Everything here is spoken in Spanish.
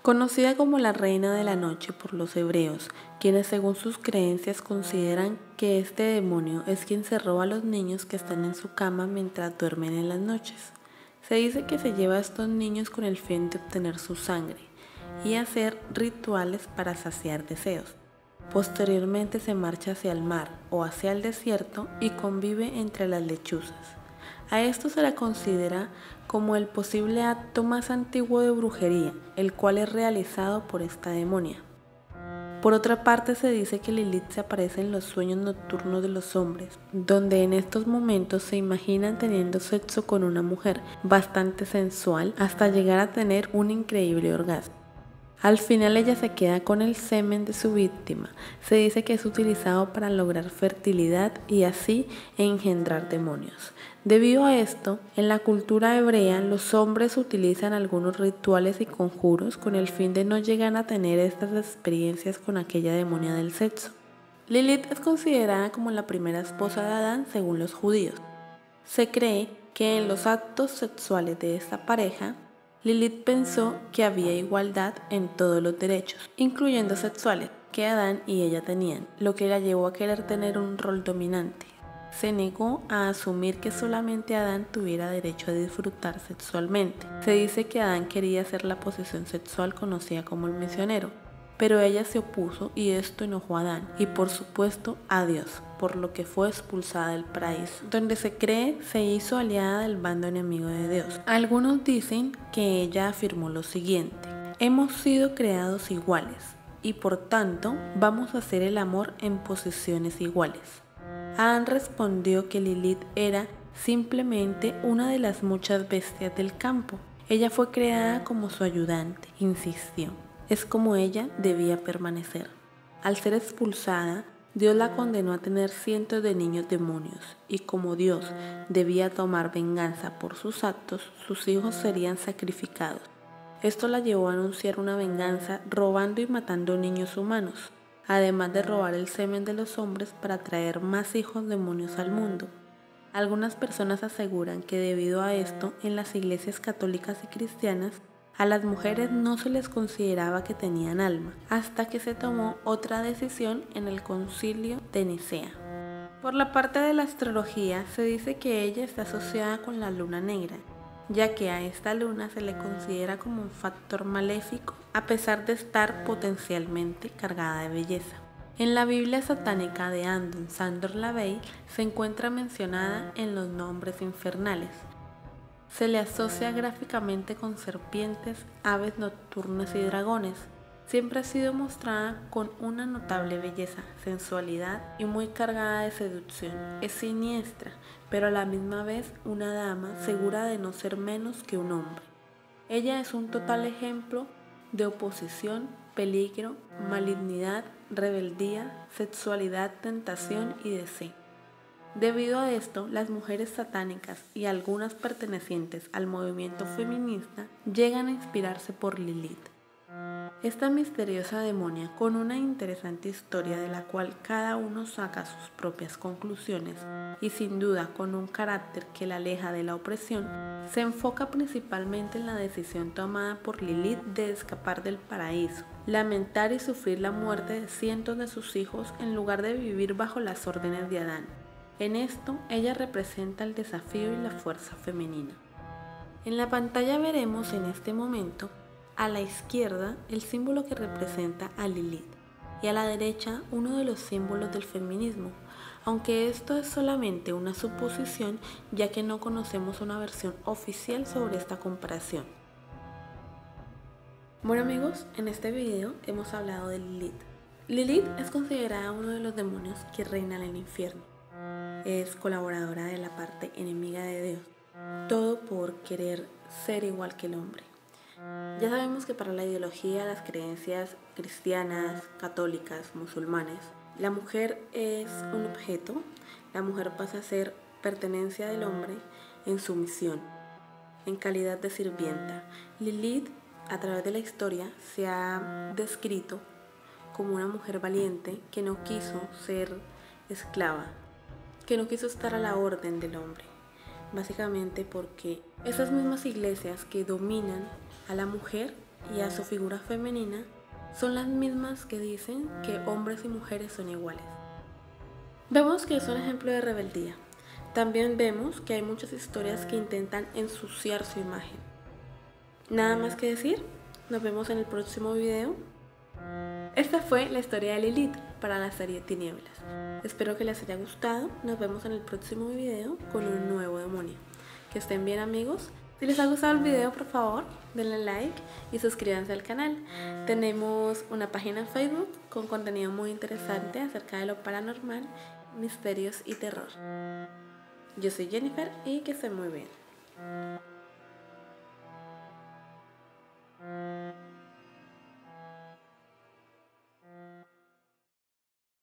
Conocida como la Reina de la Noche por los hebreos, quienes según sus creencias consideran que este demonio es quien se roba a los niños que están en su cama mientras duermen en las noches. Se dice que se lleva a estos niños con el fin de obtener su sangre y hacer rituales para saciar deseos. Posteriormente se marcha hacia el mar o hacia el desierto y convive entre las lechuzas. A esto se le considera como el posible acto más antiguo de brujería, el cual es realizado por esta demonia. Por otra parte, se dice que Lilith se aparece en los sueños nocturnos de los hombres, donde en estos momentos se imaginan teniendo sexo con una mujer bastante sensual hasta llegar a tener un increíble orgasmo. Al final ella se queda con el semen de su víctima. Se dice que es utilizado para lograr fertilidad y así engendrar demonios. Debido a esto, en la cultura hebrea los hombres utilizan algunos rituales y conjuros con el fin de no llegar a tener estas experiencias con aquella demonia del sexo. Lilith es considerada como la primera esposa de Adán según los judíos. Se cree que en los actos sexuales de esta pareja, Lilith pensó que había igualdad en todos los derechos, incluyendo sexuales, que Adán y ella tenían, lo que la llevó a querer tener un rol dominante. Se negó a asumir que solamente Adán tuviera derecho a disfrutar sexualmente. Se dice que Adán quería hacer la posesión sexual conocida como el misionero, pero ella se opuso y esto enojó a Adán y por supuesto a Dios, por lo que fue expulsada del paraíso, donde se cree se hizo aliada del bando enemigo de Dios. Algunos dicen que ella afirmó lo siguiente: hemos sido creados iguales y por tanto vamos a hacer el amor en posiciones iguales. Adán respondió que Lilith era simplemente una de las muchas bestias del campo. Ella fue creada como su ayudante, insistió. Es como ella debía permanecer. Al ser expulsada, Dios la condenó a tener cientos de niños demonios, y como Dios debía tomar venganza por sus actos, sus hijos serían sacrificados. Esto la llevó a anunciar una venganza robando y matando niños humanos, además de robar el semen de los hombres para traer más hijos demonios al mundo. Algunas personas aseguran que debido a esto, en las iglesias católicas y cristianas, a las mujeres no se les consideraba que tenían alma, hasta que se tomó otra decisión en el Concilio de Nicea. Por la parte de la astrología, se dice que ella está asociada con la luna negra, ya que a esta luna se le considera como un factor maléfico, a pesar de estar potencialmente cargada de belleza. En la Biblia satánica de Anton Szandor LaVey se encuentra mencionada en los nombres infernales. Se le asocia gráficamente con serpientes, aves nocturnas y dragones. Siempre ha sido mostrada con una notable belleza, sensualidad y muy cargada de seducción. Es siniestra, pero a la misma vez una dama segura de no ser menos que un hombre. Ella es un total ejemplo de oposición, peligro, malignidad, rebeldía, sexualidad, tentación y deseo. Debido a esto, las mujeres satánicas y algunas pertenecientes al movimiento feminista llegan a inspirarse por Lilith. Esta misteriosa demonia, con una interesante historia de la cual cada uno saca sus propias conclusiones y sin duda con un carácter que la aleja de la opresión, se enfoca principalmente en la decisión tomada por Lilith de escapar del paraíso, lamentar y sufrir la muerte de cientos de sus hijos en lugar de vivir bajo las órdenes de Adán. En esto, ella representa el desafío y la fuerza femenina. En la pantalla veremos en este momento, a la izquierda, el símbolo que representa a Lilith y a la derecha uno de los símbolos del feminismo, aunque esto es solamente una suposición ya que no conocemos una versión oficial sobre esta comparación. Bueno amigos, en este video hemos hablado de Lilith. Lilith es considerada uno de los demonios que reinan en el infierno. Es colaboradora de la parte enemiga de Dios, todo por querer ser igual que el hombre. Ya sabemos que para la ideología, las creencias cristianas, católicas, musulmanes, la mujer es un objeto, la mujer pasa a ser pertenencia del hombre en sumisión, en calidad de sirvienta. Lilith, a través de la historia, se ha descrito como una mujer valiente que no quiso ser esclava, que no quiso estar a la orden del hombre, básicamente porque esas mismas iglesias que dominan a la mujer y a su figura femenina son las mismas que dicen que hombres y mujeres son iguales. Vemos que es un ejemplo de rebeldía. También vemos que hay muchas historias que intentan ensuciar su imagen. Nada más que decir, nos vemos en el próximo video. Esta fue la historia de Lilith para la serie Tinieblas. Espero que les haya gustado. Nos vemos en el próximo video con un nuevo demonio. Que estén bien, amigos. Si les ha gustado el video, por favor, denle like y suscríbanse al canal. Tenemos una página en Facebook con contenido muy interesante acerca de lo paranormal, misterios y terror. Yo soy Jennifer y que estén muy bien.